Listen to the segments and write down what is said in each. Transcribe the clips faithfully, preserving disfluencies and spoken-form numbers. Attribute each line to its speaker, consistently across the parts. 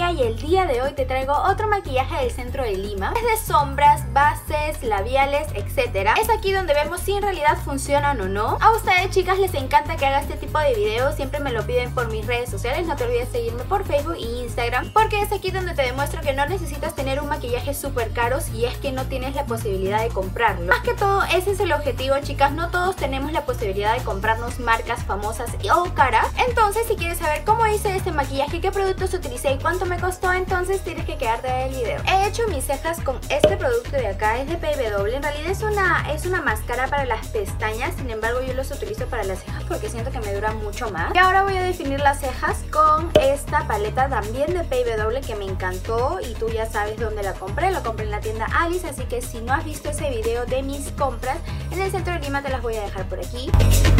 Speaker 1: Lima y el día de hoy te traigo otro maquillaje del centro de Lima. Es de sombras, bases, labiales, etcétera. Es aquí donde vemos si en realidad funcionan o no. A ustedes, chicas, les encanta que haga este tipo de videos, siempre me lo piden por mis redes sociales. No te olvides seguirme por Facebook e Instagram, porque es aquí donde te demuestro que no necesitas tener un maquillaje súper caro si es que no tienes la posibilidad de comprarlo. Más que todo, ese es el objetivo, chicas. No todos tenemos la posibilidad de comprarnos marcas famosas o caras. Entonces, si quieres saber cómo hice este maquillaje, qué productos utilicé y cuánto me costó, entonces tienes que quedarte en el video. He hecho mis cejas con este producto de acá, es de P W. En realidad es una, es una máscara para las pestañas, sin embargo yo los utilizo para las cejas porque siento que me dura mucho más. Y ahora voy a definir las cejas con esta paleta también de P W que me encantó y tú ya sabes dónde la compré. Lo compré en la tienda Alice, así que si no has visto ese video de mis compras en el centro de Lima, te las voy a dejar por aquí.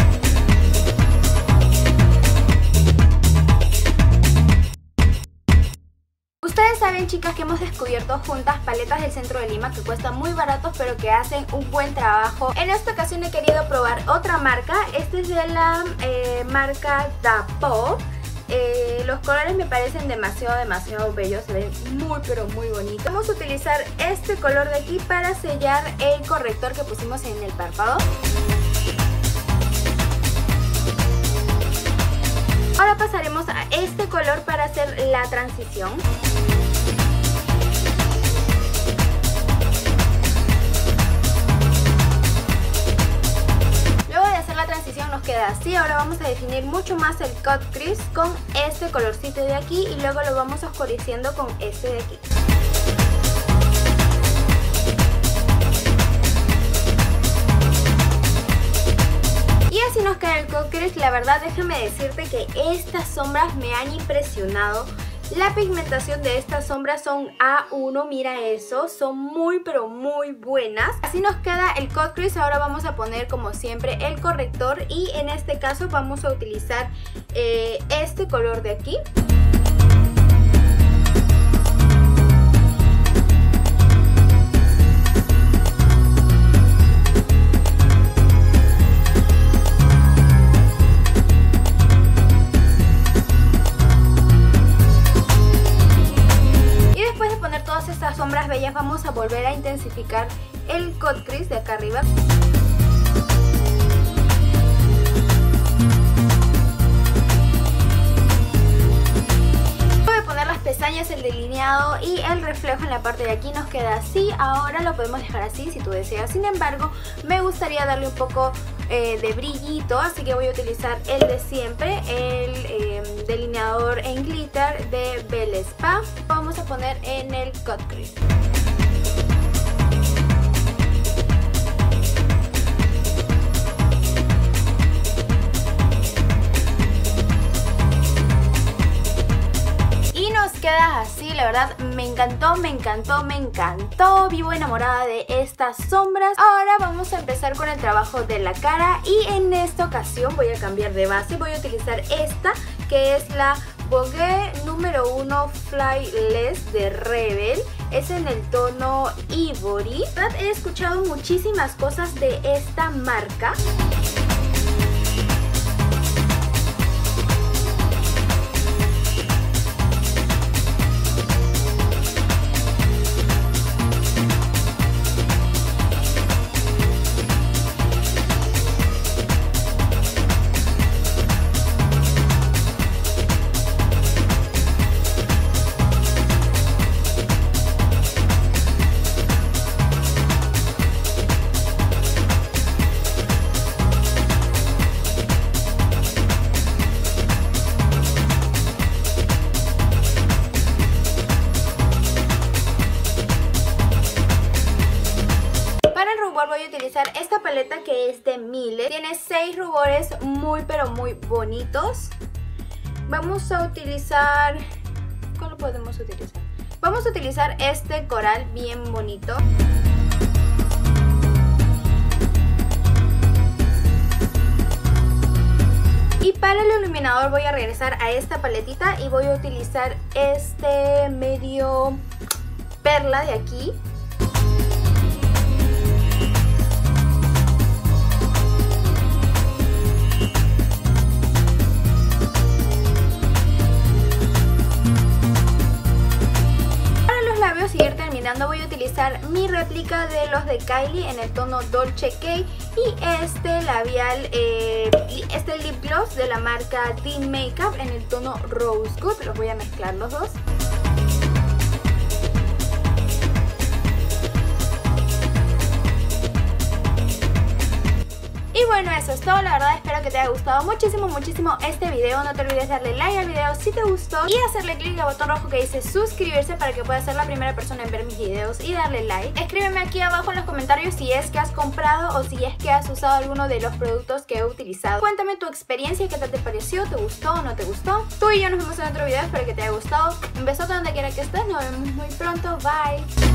Speaker 1: Ustedes saben, chicas, que hemos descubierto juntas paletas del centro de Lima que cuestan muy baratos pero que hacen un buen trabajo. En esta ocasión he querido probar otra marca. Esta es de la eh, marca Dapo. Eh, los colores me parecen demasiado, demasiado bellos. Se ven muy, pero muy bonitos. Vamos a utilizar este color de aquí para sellar el corrector que pusimos en el párpado. Ahora pasaremos a este color para hacer la transición. Luego de hacer la transición nos queda así. Ahora vamos a definir mucho más el cut crease con este colorcito de aquí y luego lo vamos oscureciendo con este de aquí. Así nos queda el cut crease. La verdad, déjame decirte que estas sombras me han impresionado. La pigmentación de estas sombras son A uno, mira eso, son muy pero muy buenas. Así nos queda el cut crease. Ahora vamos a poner como siempre el corrector y en este caso vamos a utilizar eh, este color de aquí. Estas sombras bellas vamos a volver a intensificar el cut crease de acá arriba. Voy a poner las pestañas, el delineado y el reflejo en la parte de aquí. Nos queda así. Ahora lo podemos dejar así si tú deseas. Sin embargo, me gustaría darle un poco eh, de brillito, así que voy a utilizar el de siempre, el eh, delineador en glitter de Belle Spa. Vamos a poner en el cut crease. Queda así, la verdad me encantó, me encantó, me encantó. Vivo enamorada de estas sombras. Ahora vamos a empezar con el trabajo de la cara y en esta ocasión voy a cambiar de base. Voy a utilizar esta que es la Vogue número uno Flyless de Rebel. Es en el tono Ivory. La verdad, he escuchado muchísimas cosas de esta marca. Voy a utilizar esta paleta que es de Miele. Tiene seis rubores muy pero muy bonitos. Vamos a utilizar... ¿Cuál lo podemos utilizar? Vamos a utilizar este coral bien bonito. Y para el iluminador voy a regresar a esta paletita y voy a utilizar este medio perla de aquí. lipstica de los de Kylie en el tono Dolce K y este labial, eh, este lip gloss de la marca Dean Makeup en el tono Rose Gold. Los voy a mezclar los dos. Y bueno, eso es todo, la verdad espero que te haya gustado muchísimo, muchísimo este video. No te olvides darle like al video si te gustó y hacerle clic al botón rojo que dice suscribirse para que puedas ser la primera persona en ver mis videos y darle like. Escríbeme aquí abajo en los comentarios si es que has comprado o si es que has usado alguno de los productos que he utilizado. Cuéntame tu experiencia, qué tal te pareció, te gustó o no te gustó. Tú y yo nos vemos en otro video, espero que te haya gustado. Un besote donde quiera que estés, nos vemos muy pronto, bye.